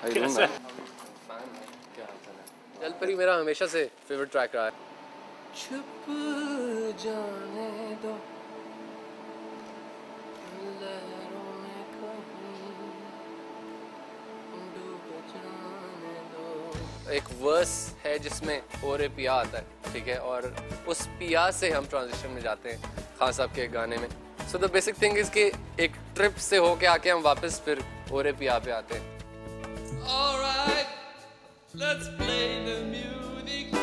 जल परी मेरा हमेशा से फेवरेट ट्रैक रहा है। छुप जाने दो लहरों में कहीं डूब जाने दो। एक वर्स है जिसमें ओरे पिया आता है, ठीक है, और उस पिया से हम ट्रांजिशन में जाते हैं खान साहब के गाने में। So the basic thing is कि एक ट्रिप से होके आके हम वापस फिर ओरे पिया पे आते हैं। Alright, let's play the music.